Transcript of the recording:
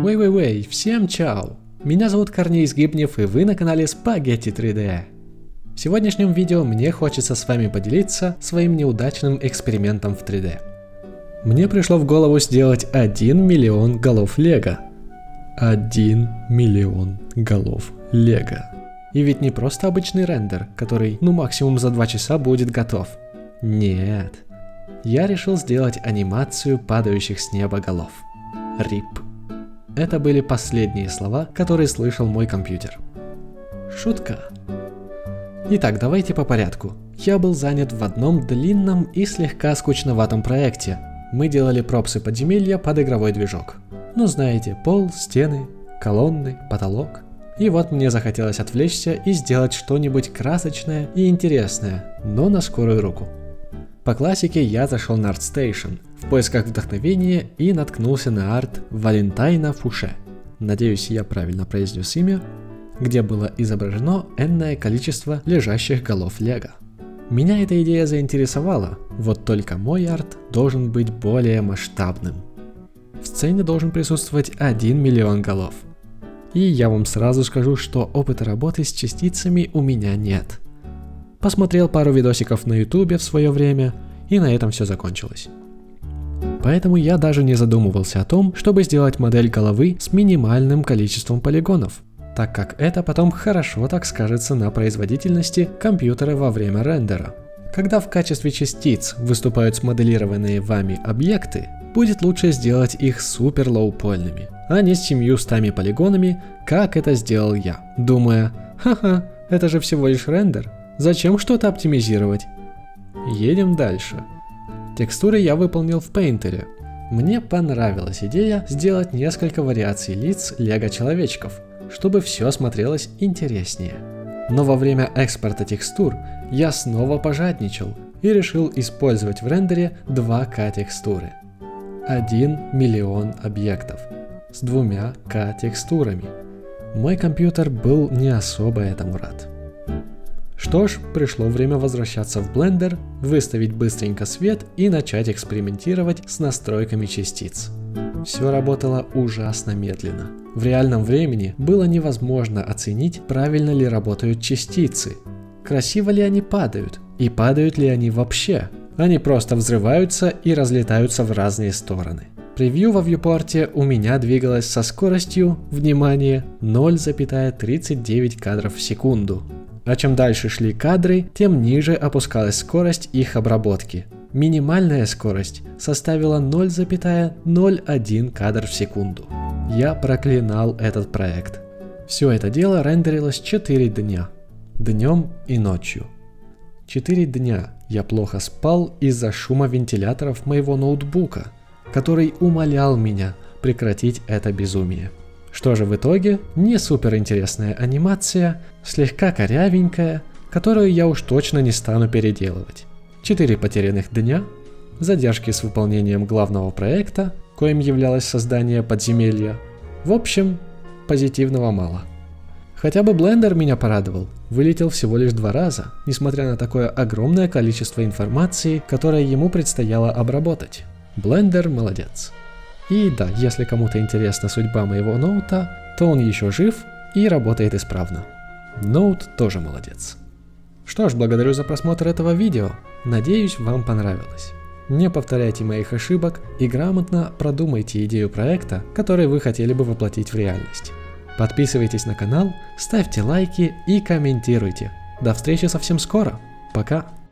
Вэй-вэй-вэй, всем чао! Меня зовут Корней Сгибнев, и вы на канале Спагетти 3D. В сегодняшнем видео мне хочется с вами поделиться своим неудачным экспериментом в 3D. Мне пришло в голову сделать 1 миллион голов Лего. 1 миллион голов Лего. И ведь не просто обычный рендер, который максимум за 2 часа будет готов. Нет. Я решил сделать анимацию падающих с неба голов. RIP. Это были последние слова, которые слышал мой компьютер. Шутка. Итак, давайте по порядку. Я был занят в одном длинном и слегка скучноватом проекте. Мы делали пропсы подземелья под игровой движок. Ну знаете, пол, стены, колонны, потолок. И вот мне захотелось отвлечься и сделать что-нибудь красочное и интересное, но на скорую руку. По классике я зашел на ArtStation в поисках вдохновения и наткнулся на арт Валентайна Фуше. Надеюсь, я правильно произнес имя, где было изображено энное количество лежащих голов Лего. Меня эта идея заинтересовала, вот только мой арт должен быть более масштабным. В сцене должен присутствовать 1 миллион голов. И я вам сразу скажу, что опыта работы с частицами у меня нет. Посмотрел пару видосиков на ютубе в свое время, и на этом все закончилось. Поэтому я даже не задумывался о том, чтобы сделать модель головы с минимальным количеством полигонов, так как это потом хорошо так скажется на производительности компьютера во время рендера. Когда в качестве частиц выступают смоделированные вами объекты, будет лучше сделать их супер лоупольными, а не с 700 полигонами, как это сделал я, думая, ха-ха, это же всего лишь рендер. Зачем что-то оптимизировать? Едем дальше. Текстуры я выполнил в Painter. Мне понравилась идея сделать несколько вариаций лиц лего-человечков, чтобы все смотрелось интереснее. Но во время экспорта текстур я снова пожадничал и решил использовать в рендере 2К текстуры. 1 миллион объектов с 2К текстурами. Мой компьютер был не особо этому рад. Что ж, пришло время возвращаться в Blender, выставить быстренько свет и начать экспериментировать с настройками частиц. Все работало ужасно медленно. В реальном времени было невозможно оценить, правильно ли работают частицы, красиво ли они падают и падают ли они вообще. Они просто взрываются и разлетаются в разные стороны. Превью во вьюпорте у меня двигалось со скоростью, внимание, 0,39 кадров в секунду. А чем дальше шли кадры, тем ниже опускалась скорость их обработки. Минимальная скорость составила 0,01 кадр в секунду. Я проклинал этот проект. Все это дело рендерилось 4 дня. Днем и ночью. 4 дня я плохо спал из-за шума вентиляторов моего ноутбука, который умолял меня прекратить это безумие. Что же в итоге? Не супер интересная анимация, слегка корявенькая, которую я уж точно не стану переделывать. 4 потерянных дня, задержки с выполнением главного проекта, коим являлось создание подземелья. В общем, позитивного мало. Хотя бы Blender меня порадовал, вылетел всего лишь 2 раза, несмотря на такое огромное количество информации, которое ему предстояло обработать. Blender молодец. И да, если кому-то интересна судьба моего ноута, то он еще жив и работает исправно. Ноут тоже молодец. Что ж, благодарю за просмотр этого видео. Надеюсь, вам понравилось. Не повторяйте моих ошибок и грамотно продумайте идею проекта, который вы хотели бы воплотить в реальность. Подписывайтесь на канал, ставьте лайки и комментируйте. До встречи совсем скоро. Пока.